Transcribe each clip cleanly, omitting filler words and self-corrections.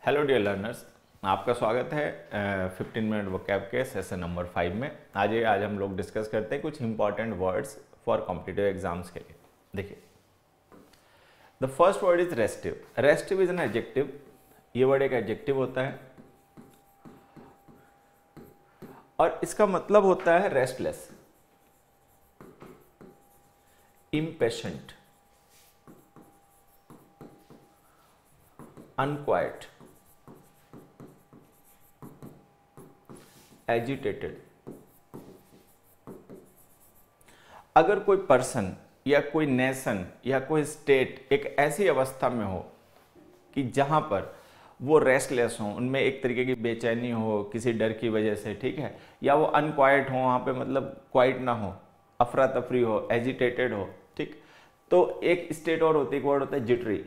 Hello dear learners, आपका स्वागत है 15 मिनट वोकैब के सेशन नंबर 5 में। आज हम लोग डिस्कस करते हैं कुछ important words for competitive exams के लिए। देखिए, the first word is restive. Restive is an adjective. ये वर्ड एक एडजेक्टिव होता है और इसका मतलब होता है रेस्टलेस, इम्पेशेंट, अनक्वाइट, एजिटेटेड। अगर कोई पर्सन या कोई नेशन या कोई स्टेट एक ऐसी अवस्था में हो कि जहां पर वो रेस्टलेस हो, उनमें एक तरीके की बेचैनी हो किसी डर की वजह से, ठीक है, या वो अनक्वाइट हो, वहां पे मतलब क्वाइट ना हो, अफरा तफरी हो, एजिटेटेड हो, ठीक, तो एक स्टेट और होती है, एक वर्ड होता है जिटरी।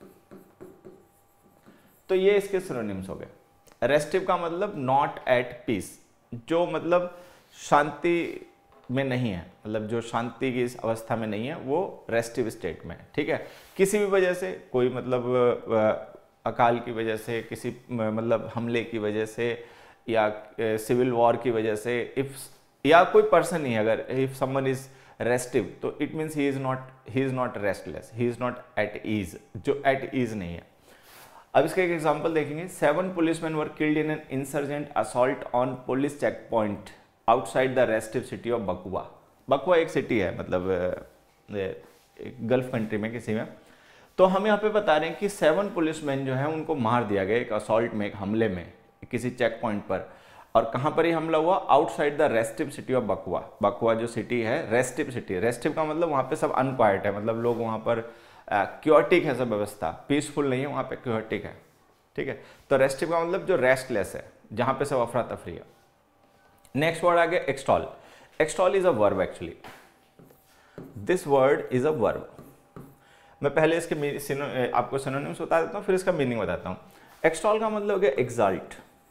तो ये इसके सिनोनिम्स हो गए। रेस्टिव का मतलब नॉट एट पीस, जो मतलब शांति में नहीं है, मतलब जो शांति की इस अवस्था में नहीं है, वो रेस्टिव स्टेट में, ठीक है। किसी भी वजह से, कोई मतलब अकाल की वजह से, किसी मतलब हमले की वजह से, या सिविल वॉर की वजह से, इफ या कोई पर्सन ही अगर इफ समवन इज रेस्टिव, तो it means he is not restless, he is not at ease, जो एट ईज नहीं है। अब इसका एक एग्जांपल देखेंगे। 7 policemen were killed in an insurgent assault on police check point outside the restive city of Bakwa. Bakwa एक city है, मतलब गल्फ कंट्री में किसी में। तो हम यहाँ पे बता रहे हैं कि 7 पुलिसमैन जो है उनको मार दिया गया एक असॉल्ट में, एक हमले में, किसी चेक पॉइंट पर। और कहाँ पर ये हमला हुआ? Outside the restive city of Bakwa. Bakwa जो सिटी है, रेस्टिव सिटी। रेस्टिव का मतलब वहाँ पे सब अनक्वाइट है, मतलब लोग वहाँ पर क्योटिक है, सब व्यवस्था पीसफुल नहीं है, वहाँ पे क्योटिक है, ठीक है। तो रेस्टिव का मतलब जो रेस्टलेस है, जहाँ पे सब अफरा तफरी है। नेक्स्ट वर्ड आ गया extol. Extol is a verb actually. This word is a verb. मैं पहले इसके आपको सिनोनिम्स बता देता हूँ, फिर इसका मीनिंग बताता हूँ। एक्सटॉल का मतलब हो गया exalt,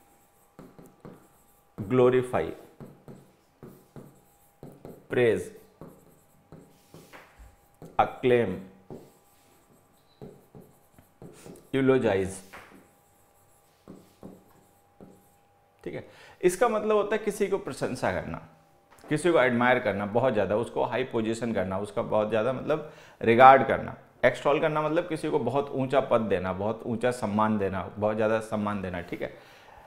glorify, praise, acclaim, eulogize, ठीक है। इसका मतलब होता है किसी को प्रशंसा करना, किसी को एडमायर करना बहुत ज़्यादा, उसको हाई पोजीशन करना, उसका बहुत ज़्यादा मतलब रिगार्ड करना। एक्सटॉल करना मतलब किसी को बहुत ऊंचा पद देना, बहुत ऊंचा सम्मान देना, बहुत ज़्यादा सम्मान देना, ठीक है।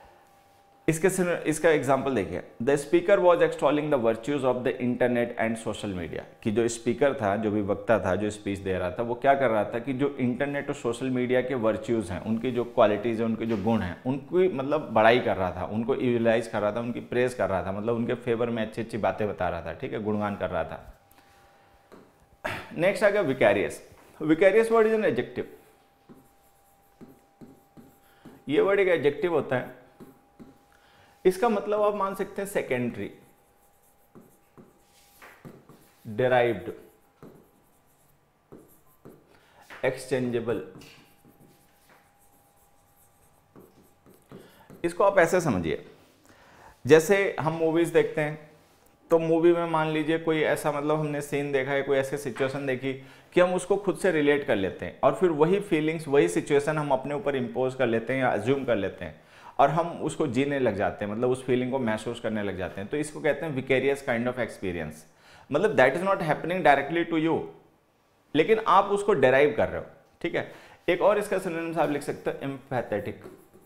इसका एग्जाम्पल देखिए। The speaker was extolling the virtues of the internet and social media. कि जो स्पीकर था, जो भी वक्ता था, जो स्पीच दे रहा था, वो क्या कर रहा था कि जो इंटरनेट और सोशल मीडिया के वर्च्यूज हैं, उनकी जो क्वालिटीज़ हैं, उनके जो गुण हैं, उनकी मतलब बड़ाई कर रहा था, उनको यूटिलाइज कर रहा था, उनकी प्रेज कर रहा था, मतलब उनके फेवर में अच्छी अच्छी बातें बता रहा था, ठीक है, गुणगान कर रहा था। नेक्स्ट आ गया vicarious. Vicarious word is an adjective. ये वर्ड एक एडजेक्टिव होता है। इसका मतलब आप मान सकते हैं सेकेंडरी, डेराइव्ड, एक्सचेंजेबल। इसको आप ऐसे समझिए, जैसे हम मूवीज देखते हैं, तो मूवी में मान लीजिए कोई ऐसा मतलब हमने सीन देखा है, कोई ऐसी सिचुएशन देखी कि हम उसको खुद से रिलेट कर लेते हैं, और फिर वही फीलिंग्स, वही सिचुएशन हम अपने ऊपर इंपोज कर लेते हैं या अज्यूम कर लेते हैं, और हम उसको जीने लग जाते हैं, मतलब उस फीलिंग को महसूस करने लग जाते हैं। तो इसको कहते हैं विकेरियस काइंड ऑफ एक्सपीरियंस। मतलब that is not happening directly to you, लेकिन आप उसको डेराइव कर रहे हो, ठीक है। एक और इसका सिनोनिम्स आप लिख सकते हो एम्पैथेटिक,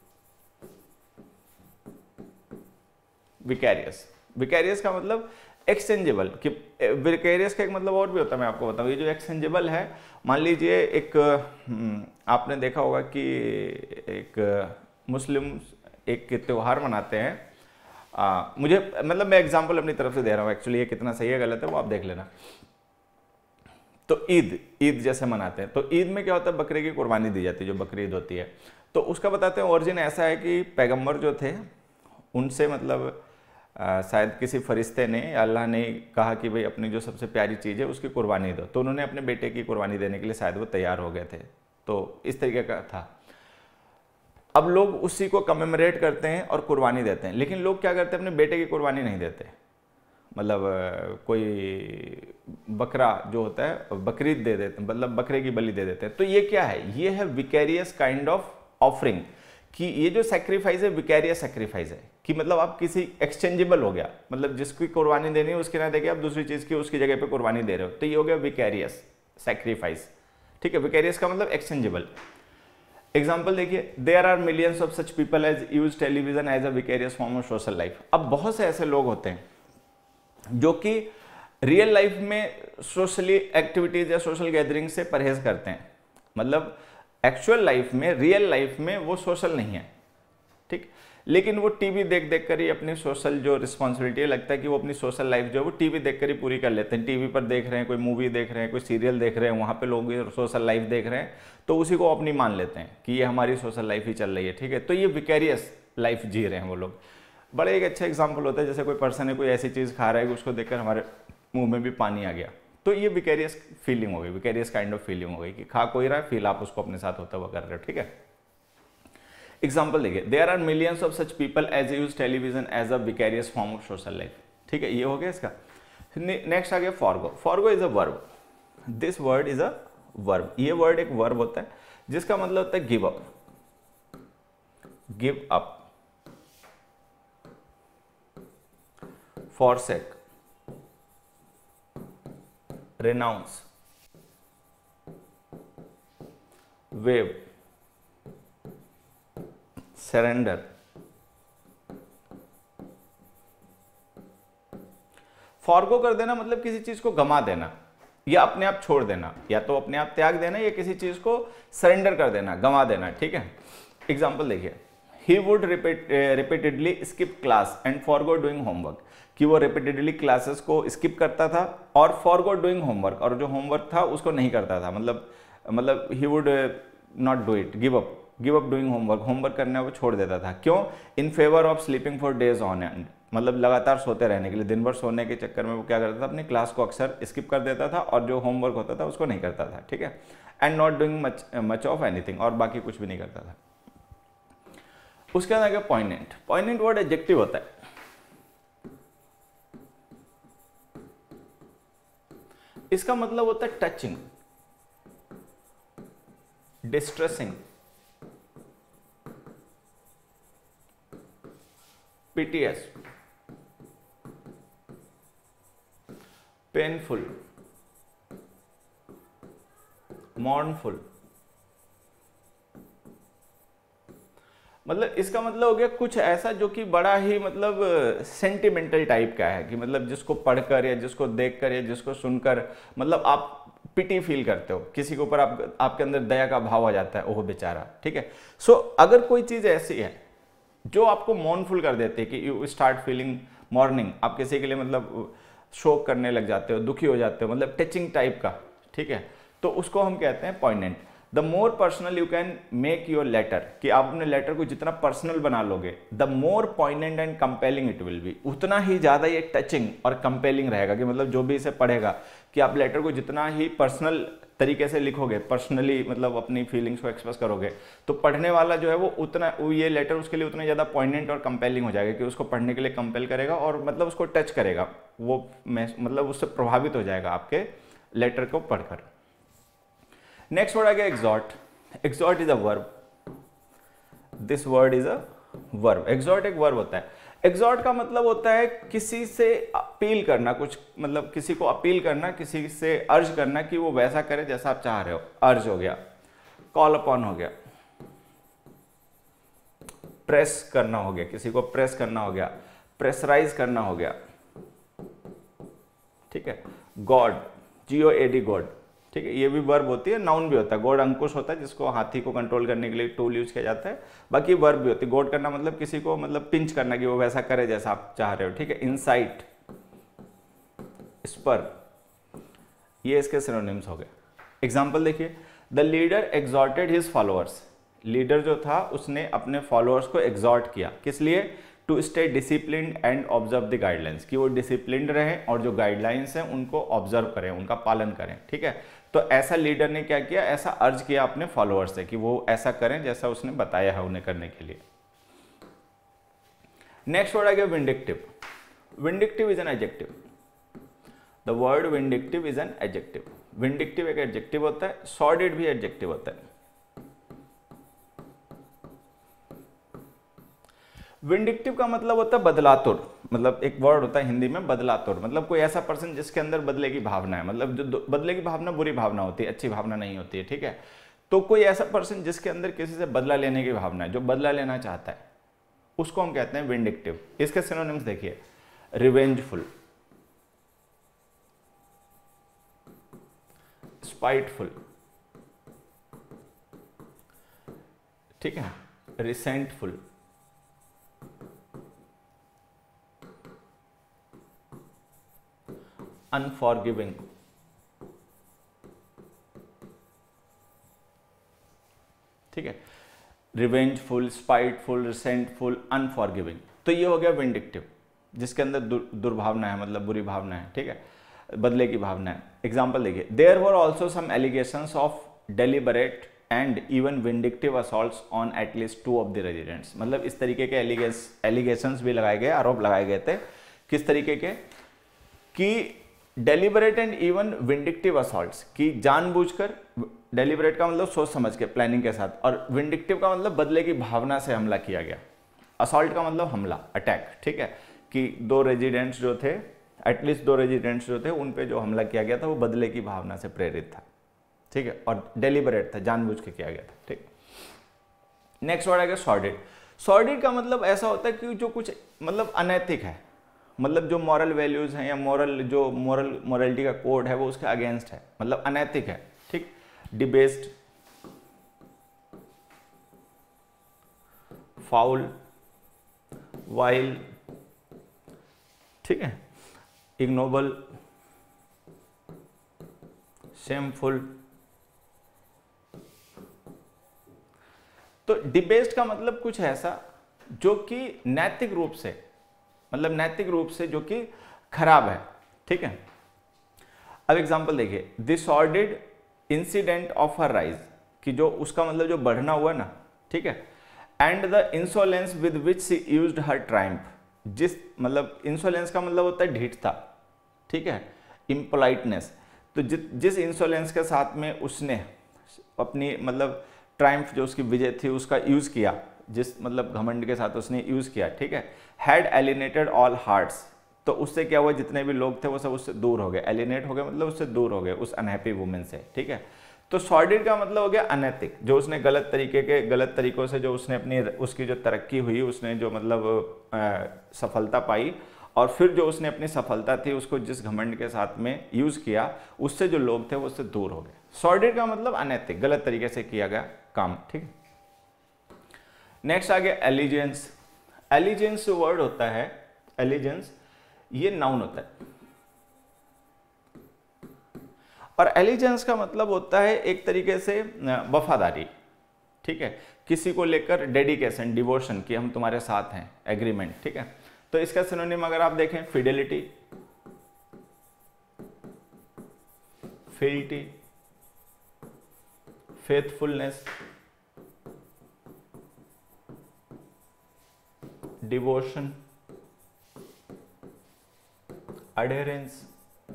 विकेरियस। विकेरियस का मतलब एक्सचेंजेबल। कि विकेरियस का एक मतलब और भी होता है, मैं आपको बताऊं। ये जो एक्सचेंजेबल है, मान लीजिए एक आपने देखा होगा कि एक मुस्लिम एक त्यौहार मनाते हैं। मुझे मतलब मैं एग्जांपल अपनी तरफ से दे रहा हूँ, एक्चुअली ये कितना सही है गलत है वो आप देख लेना। तो ईद जैसे मनाते हैं, तो ईद में क्या होता है, बकरे की कुर्बानी दी जाती है, जो बकरी ईद होती है। तो उसका बताते हैं ओरिजिन ऐसा है कि पैगंबर जो थे, उनसे मतलब शायद किसी फरिश्ते ने या अल्लाह ने कहा कि भाई अपनी जो सबसे प्यारी चीज़ है उसकी कुर्बानी दो, तो उन्होंने अपने बेटे की कुर्बानी देने के लिए शायद वो तैयार हो गए थे। तो इस तरीके का था। अब लोग उसी को कमेमोरेट करते हैं और कुर्बानी देते हैं, लेकिन लोग क्या करते हैं, अपने बेटे की कुर्बानी नहीं देते। मतलब कोई बकरा जो होता है बकरीद दे देते हैं, मतलब बकरे की बलि दे देते हैं। तो ये क्या है, ये है विकेरियस काइंड ऑफ ऑफरिंग, कि ये जो सेक्रीफाइस है विकैरियस सेक्रीफाइस है, कि मतलब आप किसी एक्सचेंजेबल हो गया, मतलब जिसकी कुर्बानी देनी है उसके ना देके आप दूसरी चीज की उसकी जगह पे कुर्बानी दे रहे हो, तो ये हो गया विकैरियस सेक्रीफाइस। ठीक है, विकैरियस का मतलब एक्सचेंजेबल। एग्जाम्पल देखिए, there are millions of such people as use television as a vicarious form of social life. अब बहुत से ऐसे लोग होते हैं जो कि रियल लाइफ में सोशली एक्टिविटीज या सोशल गैदरिंग से परहेज करते हैं, मतलब एक्चुअल लाइफ में, रियल लाइफ में वो सोशल नहीं है, ठीक, लेकिन वो टीवी देख देख कर ही अपनी सोशल जो रिस्पॉन्सिबिलिटी है, लगता है कि वो अपनी सोशल लाइफ जो है वो टीवी देख कर ही पूरी कर लेते हैं। टीवी पर देख रहे हैं, कोई मूवी देख रहे हैं, कोई सीरियल देख रहे हैं, वहाँ पे लोग सोशल लाइफ देख रहे हैं, तो उसी को अपनी मान लेते हैं कि ये हमारी सोशल लाइफ ही चल रही है। ठीक है, तो ये विकैरियस लाइफ जी रहे हैं वो लोग। बड़े एक अच्छा एग्जाम्पल होता है, जैसे कोई पर्सन है, कोई ऐसी चीज़ खा रहा है कि उसको देखकर हमारे मुंह में भी पानी आ गया, तो ये विकैरियस फीलिंग हो गई, विकैरियस काइंड ऑफ फीलिंग हो गई कि खा कोई रहा है, फील आप उसको अपने साथ होता हुआ कर रहे हो। ठीक है, एग्जाम्पल देखिए, there are millions of such people as use television as a vicarious form of social life. ठीक है, ये हो गया इसका। नेक्स्ट आ गया forgo. Forgo is a verb, this word is a verb. ये वर्ड एक वर्ब होता है जिसका मतलब होता है give up, give up, forsake, renounce, waive, surrender, forgo कर देना मतलब किसी चीज को गमा देना या अपने आप छोड़ देना, या तो अपने आप त्याग देना या किसी चीज को सरेंडर कर देना, गमा देना। ठीक है, एग्जाम्पल देखिए, he would repeatedly skip class and forgo doing homework, कि वो रिपीटेडली क्लासेस को स्किप करता था और फॉरगो डूइंग होमवर्क, और जो होमवर्क था उसको नहीं करता था, मतलब he would not do it, give up doing homework, homework करना वो छोड़ देता था। क्यों? In favour of sleeping for days on end, मतलब लगातार सोते रहने के लिए, दिन भर सोने के चक्कर में वो क्या करता था, अपनी क्लास को अक्सर स्किप कर देता था और जो होमवर्क होता था उसको नहीं करता था। ठीक है, and not doing much of anything, और बाकी कुछ भी नहीं करता था। उसके बाद आ गया पॉइनेंट। पॉइनेंट वर्ड एडजेक्टिव होता है। इसका मतलब होता है touching, distressing, piteous, painful, mournful. मतलब इसका मतलब हो गया कुछ ऐसा जो कि बड़ा ही मतलब सेंटिमेंटल टाइप का है, कि मतलब जिसको पढ़कर या जिसको देखकर या जिसको सुनकर मतलब आप पिटी फील करते हो, किसी के ऊपर आपके अंदर दया का भाव आ जाता है, ओह बेचारा। ठीक है, सो अगर कोई चीज ऐसी है जो आपको मॉर्नफुल कर देती है कि यू स्टार्ट फीलिंग मॉर्निंग, आप किसी के लिए मतलब शोक करने लग जाते हो, दुखी हो जाते हो, मतलब टचिंग टाइप का। ठीक है, तो उसको हम कहते हैं poignant. The more personal you can make your letter, कि आप अपने लेटर को जितना पर्सनल बना लोगे, the more poignant and compelling it will be, उतना ही ज्यादा ये टचिंग और कंपेलिंग रहेगा, कि मतलब जो भी इसे पढ़ेगा, कि आप लेटर को जितना ही पर्सनल तरीके से लिखोगे, पर्सनली मतलब अपनी फीलिंग्स को एक्सप्रेस करोगे, तो पढ़ने वाला जो है वो उतना, ये लेटर उसके लिए उतना ज्यादा पॉइनेंट और कंपेलिंग हो जाएगा कि उसको पढ़ने के लिए कंपेल करेगा और मतलब उसको टच करेगा, वो मतलब उससे प्रभावित हो जाएगा आपके लेटर को पढ़कर। नेक्स्ट वर्ड आ गया exhort. Exhort is a verb, this word is a verb. Exhort एक वर्ब होता है। एग्जॉर्ट का मतलब होता है किसी से अपील करना, कुछ मतलब किसी को अपील करना, किसी से अर्ज करना कि वो वैसा करे जैसा आप चाह रहे हो। अर्ज हो गया, कॉल अपॉन हो गया, प्रेस करना हो गया, किसी को प्रेस करना हो गया, प्रेशराइज करना हो गया। ठीक है, गॉड, GOD गॉड। ठीक है, ये भी वर्ब होती है, नाउन भी होता है। गॉड अंकुश होता है जिसको हाथी को कंट्रोल करने के लिए टूल यूज किया जाता है। बाकी वर्ब भी होती है। गॉड करना मतलब किसी को मतलब पिंच करना, कि वो वैसा करे जैसा आप चाह रहे हो। ठीक है, इंसाइट, स्पर, ये इसके सिनोनिम्स हो गए। एग्जाम्पल देखिए, the leader exhorted his followers. Leader जो था उसने अपने फॉलोअर्स को एग्जॉर्ट किया, किस लिए? To stay disciplined and observe the guidelines, कि वो डिसिप्लिन्ड रहें और जो गाइडलाइंस हैं उनको ऑब्जर्व करें, उनका पालन करें। ठीक है, तो ऐसा लीडर ने क्या किया, ऐसा अर्ज किया अपने फॉलोअर्स से कि वो ऐसा करें जैसा उसने बताया है उन्हें करने के लिए। नेक्स्ट वर्ड आ गया vindictive. Vindictive is an adjective. The word vindictive is an adjective. Vindictive एक एडजेक्टिव होता है, सॉर्डेड भी एडजेक्टिव होता है। विंडिक्टिव का मतलब होता है बदलातुर, मतलब एक वर्ड होता है हिंदी में बदलातुर, मतलब कोई ऐसा पर्सन जिसके अंदर बदले की भावना है, मतलब जो बदले की भावना बुरी भावना होती है, अच्छी भावना नहीं होती है, ठीक है। तो कोई ऐसा पर्सन जिसके अंदर किसी से बदला लेने की भावना है, जो बदला लेना चाहता है, उसको हम कहते हैं विंडिक्टिव। इसके सिनोनिम्स देखिए, रिवेंजफुल, स्पाइटफुल, ठीक है, रिसेंटफुल, अनफॉरगिविंग, ठीक है, रिवेंजफुल, स्पाइटफुल, रिसेंटफुल, अनफॉरगिविंग। तो ये हो गया विंडिक्टिव, जिसके अंदर दुर्भावना है, मतलब बुरी भावना है, ठीक है, बदले की भावना है। एग्जाम्पल देखिए, there were also some allegations of deliberate and even vindictive assaults on at least 2 of the residents. मतलब इस तरीके के एलिगेशंस भी लगाए गए, आरोप लगाए गए थे। किस तरीके के? कि deliberate and even vindictive assaults, कि जानबूझकर, डेलिबरेट का मतलब सोच समझ के, प्लानिंग के साथ, और विंडिक्टिव का मतलब बदले की भावना से हमला किया गया। असॉल्ट का मतलब हमला, अटैक, ठीक है, कि 2 रेजिडेंट्स जो थे, एटलीस्ट 2 रेजिडेंट्स जो थे, उन पे जो हमला किया गया था वो बदले की भावना से प्रेरित था, ठीक है, और डेलिबरेट था, जानबूझ के किया गया था, ठीक। नेक्स्ट वर्ड आ गया सॉर्डिड। सॉर्डिड का मतलब ऐसा होता है कि जो कुछ मतलब अनैतिक है, मतलब जो मॉरल वैल्यूज हैं या मोरलिटी का कोड है वो उसके अगेंस्ट है, मतलब अनैतिक है, ठीक। डिबेस्ड, फाउल, वाइल, ठीक है, इग्नोबल, शेमफुल। तो डिबेस्ड का मतलब कुछ ऐसा जो कि नैतिक रूप से, मतलब नैतिक रूप से जो कि खराब है, ठीक है। अब एग्जांपल देखिए, this sordid incident of her rise, कि जो उसका मतलब जो बढ़ना हुआ ना, ठीक है, and the insolence with which she used her triumph, जिस मतलब इंसोलेंस का मतलब होता है ढीठता, ठीक है, इम्पोलाइटनेस। तो जिस इंसोलेंस के साथ में उसने अपनी मतलब ट्रायम्फ, जो उसकी विजय थी, उसका यूज किया, जिस मतलब घमंड के साथ उसने यूज किया, ठीक है, हैड एलिनेटेड ऑल हार्ट्स। तो उससे क्या हुआ, जितने भी लोग थे वो सब उससे दूर हो गए, एलिनेट हो गए मतलब उससे दूर हो गए, उस अनहैप्पी वुमेन से, ठीक है। तो सॉर्डिड का मतलब हो गया अनैतिक, जो उसने गलत तरीकों से जो उसने अपनी, उसकी जो तरक्की हुई, उसने जो मतलब सफलता पाई, और फिर जो उसने अपनी सफलता थी उसको जिस घमंड के साथ में यूज किया, उससे जो लोग थे वो उससे दूर हो गए। सॉर्डिड का मतलब अनैतिक, गलत तरीके से किया गया काम, ठीक। नेक्स्ट आ गया एलिजेंस। एलिजेंस जो वर्ड होता है, एलिजेंस, ये नाउन होता है, और एलिजेंस का मतलब होता है एक तरीके से वफादारी, ठीक है, किसी को लेकर डेडिकेशन, डिवोशन, कि हम तुम्हारे साथ हैं, एग्रीमेंट, ठीक है। तो इसका सिनोनिम अगर आप देखें, fidelity, fealty, faithfulness, devotion, adherence,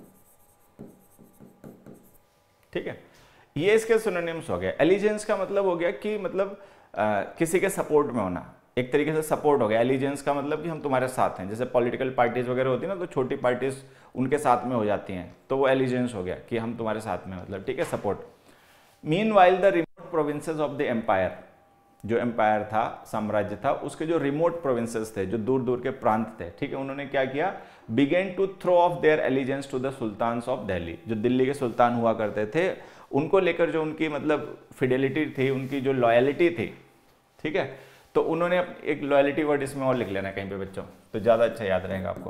ठीक है। ये इसके सिनोनिम्स हो गए। एलिजेंस का मतलब हो गया कि मतलब किसी के सपोर्ट में होना, एक तरीके से सपोर्ट हो गया। एलिजेंस का मतलब कि हम तुम्हारे साथ हैं, जैसे पॉलिटिकल पार्टीज वगैरह होती है ना, तो छोटी पार्टीज उनके साथ में हो जाती हैं, तो वो एलिजेंस हो गया कि हम तुम्हारे साथ में, मतलब, ठीक है, support. Meanwhile the remote provinces of the empire, जो एम्पायर था, साम्राज्य था, उसके जो रिमोट प्रोविंसेस थे, जो दूर दूर के प्रांत थे, ठीक है, उन्होंने क्या किया, began to throw off their allegiance to the sultans of Delhi. जो दिल्ली के सुल्तान हुआ करते थे, उनको लेकर जो उनकी मतलब फिडेलिटी थी, उनकी जो लॉयलिटी थी, ठीक है, तो उन्होंने एक लॉयलिटी वर्ड इसमें और लिख लेना कहीं पे बच्चों, तो ज़्यादा अच्छा याद रहेगा आपको।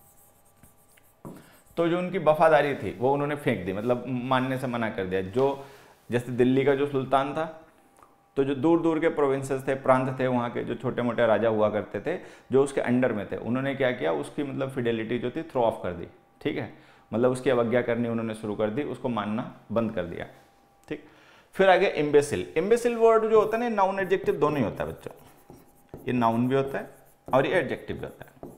तो जो उनकी वफादारी थी वो उन्होंने फेंक दी, मतलब मानने से मना कर दिया। जो जैसे दिल्ली का जो सुल्तान था, तो जो दूर दूर के प्रोविंसेस थे, प्रांत थे, वहाँ के जो छोटे मोटे राजा हुआ करते थे, जो उसके अंडर में थे, उन्होंने क्या किया, उसकी मतलब फिडेलिटी जो थी थ्रो ऑफ कर दी, ठीक है, मतलब उसकी अवज्ञा करनी उन्होंने शुरू कर दी, उसको मानना बंद कर दिया, ठीक। फिर आगे इम्बेसिल। इम्बेसिल वर्ड जो होता है ना, नाउन एडजेक्टिव दोनों ही होता है बच्चों, ये नाउन भी होता है और ये एडजेक्टिव भी होता है।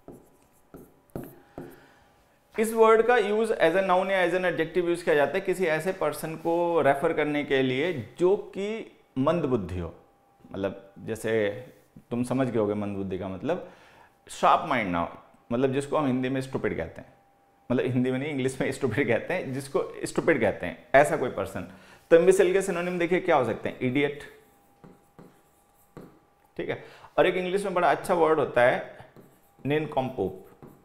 इस वर्ड का यूज एज ए नाउन या एज एन एडजेक्टिव यूज किया जाता है किसी ऐसे पर्सन को रेफर करने के लिए जो कि मंद बुद्धि हो, मतलब जैसे तुम समझ गए होगे मंदबुद्धि का मतलब शार्प माइंड ना हो, मतलब जिसको हम हिंदी में स्टूपिड कहते हैं, मतलब हिंदी में नहीं इंग्लिश में स्टूपिड कहते हैं, जिसको स्टूपिड कहते हैं, ऐसा कोई पर्सन। तो इम्बिसिल के सिनोनिम देखिए क्या हो सकते हैं, इडियट, ठीक है। और एक इंग्लिश में बड़ा अच्छा वर्ड होता है निनकॉम्पोप,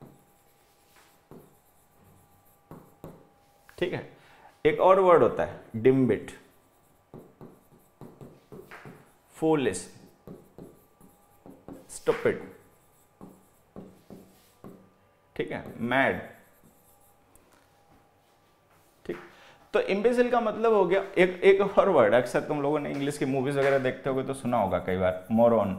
ठीक है। एक और वर्ड होता है डिम्बिट, फूलिश, स्टूपिड, ठीक है, मैड, ठीक। तो इम्बिसिल का मतलब हो गया एक और वर्ड, अक्सर तुम लोगों ने इंग्लिश की मूवीज वगैरह देखते होगे तो सुना होगा कई बार, मोरॉन,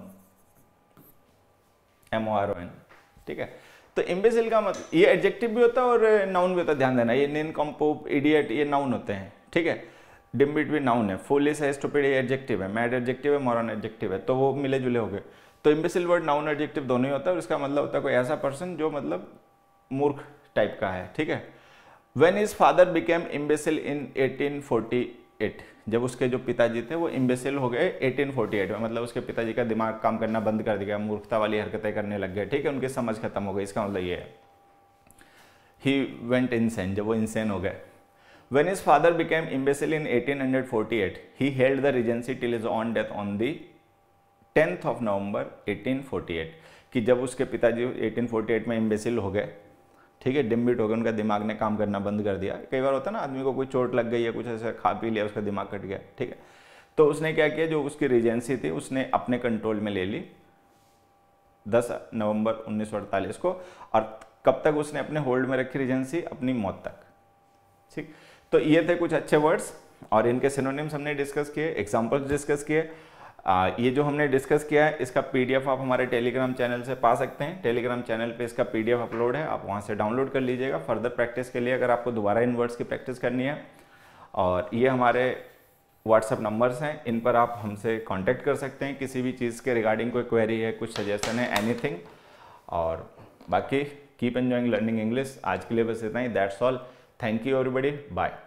MORON, ठीक है। तो इम्बिसिल का मतलब ये एडजेक्टिव भी होता है और नाउन भी होता है, ध्यान देना, ये निनकॉम्पोप, इडियट ये नाउन होते हैं, ठीक है। डिम्बिट भी नाउन है, फूलिश है, स्टूपिड ये एडजेक्टिव है, मैड एडजेक्टिव है, मोरॉन एडजेक्टिव है, तो वो मिले जुले हो गए। तो इम्बिसिल वर्ड नाउन एडजेक्टिव दोनों ही होता है और इसका मतलब होता है कोई ऐसा पर्सन जो मतलब मूर्ख टाइप का है, ठीक है। When his father became imbecile in 1848, जब उसके जो पिताजी थे वो इम्बेसिल हो गए 1848 में, मतलब उसके पिताजी का दिमाग काम करना बंद कर दिया, मूर्खता वाली हरकतें करने लग गए, ठीक है, उनकी समझ खत्म हो गई, इसका मतलब ये है। He went insane, जब वो इंसेन हो गए। When his father became imbecile in 1848, he held the regency till his own death on the 10th of November 1848, कि जब उसके पिताजी 1848 में इम्बेसिल हो गए, ठीक है, डिम्बिट हो गए, उनका दिमाग ने काम करना बंद कर दिया। कई बार होता है ना आदमी को कोई चोट लग गई है, कुछ ऐसा खा पी लिया, उसका दिमाग कट गया, ठीक है। तो उसने क्या किया, जो उसकी रीजेंसी थी उसने अपने कंट्रोल में ले ली 10 नवंबर 1948 को, और कब तक उसने अपने होल्ड में रखी रीजेंसी, अपनी मौत तक, ठीक। तो ये थे कुछ अच्छे वर्ड्स और इनके सिनोनिम्स हमने डिस्कस किए, एग्जाम्पल्स डिस्कस किए। ये जो हमने डिस्कस किया है इसका PDF आप हमारे टेलीग्राम चैनल से पा सकते हैं। टेलीग्राम चैनल पे इसका PDF अपलोड है, आप वहाँ से डाउनलोड कर लीजिएगा फर्दर प्रैक्टिस के लिए, अगर आपको दोबारा इन वर्ड्स की प्रैक्टिस करनी है। और ये हमारे व्हाट्सएप नंबर्स हैं, इन पर आप हमसे कांटेक्ट कर सकते हैं किसी भी चीज़ के रिगार्डिंग, कोई क्वेरी है, कुछ सजेशन है, एनीथिंग। और बाकी कीप एंजॉइंग लर्निंग इंग्लिश। आज के लिए बस इतना ही, that's all. Thank you everybody, bye.